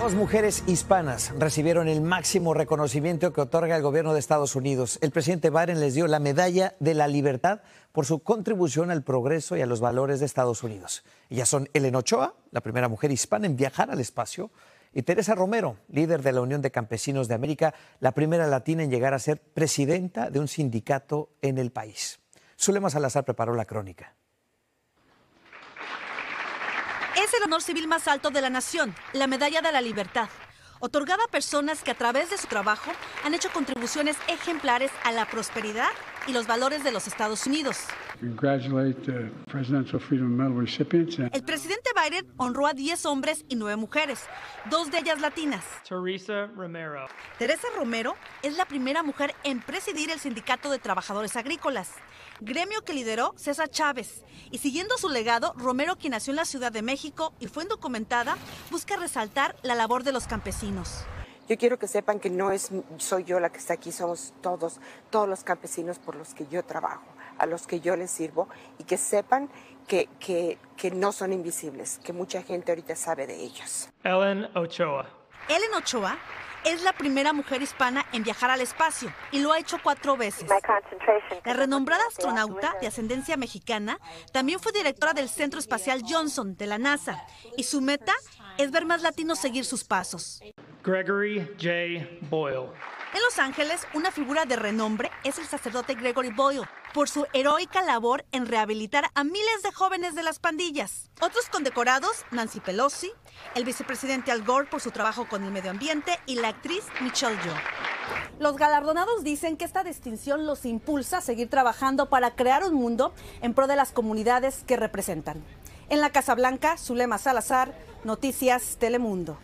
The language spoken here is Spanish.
Dos mujeres hispanas recibieron el máximo reconocimiento que otorga el gobierno de Estados Unidos. El presidente Biden les dio la Medalla de la Libertad por su contribución al progreso y a los valores de Estados Unidos. Ellas son Ellen Ochoa, la primera mujer hispana en viajar al espacio, y Teresa Romero, líder de la Unión de Campesinos de América, la primera latina en llegar a ser presidenta de un sindicato en el país. Zulema Salazar preparó la crónica. Es el honor civil más alto de la nación, la Medalla de la Libertad, otorgada a personas que a través de su trabajo han hecho contribuciones ejemplares a la prosperidad y los valores de los Estados Unidos. El presidente Biden honró a 10 hombres y 9 mujeres, 2 de ellas latinas. Teresa Romero es la primera mujer en presidir el Sindicato de Trabajadores Agrícolas, gremio que lideró César Chávez. Y siguiendo su legado, Romero, quien nació en la Ciudad de México y fue indocumentada, busca resaltar la labor de los campesinos. Yo quiero que sepan que no soy yo la que está aquí, somos todos los campesinos por los que yo trabajo, a los que yo les sirvo, y que sepan que no son invisibles, que mucha gente ahorita sabe de ellos. Ellen Ochoa es la primera mujer hispana en viajar al espacio y lo ha hecho 4 veces. La renombrada astronauta de ascendencia mexicana también fue directora del Centro Espacial Johnson de la NASA y su meta es ver más latinos seguir sus pasos. Gregory J. Boyle. En Los Ángeles, una figura de renombre es el sacerdote Gregory Boyle, por su heroica labor en rehabilitar a miles de jóvenes de las pandillas. Otros condecorados, Nancy Pelosi, el vicepresidente Al Gore por su trabajo con el medio ambiente y la actriz Michelle Yeoh. Los galardonados dicen que esta distinción los impulsa a seguir trabajando para crear un mundo en pro de las comunidades que representan. En la Casa Blanca, Zulema Salazar, Noticias Telemundo.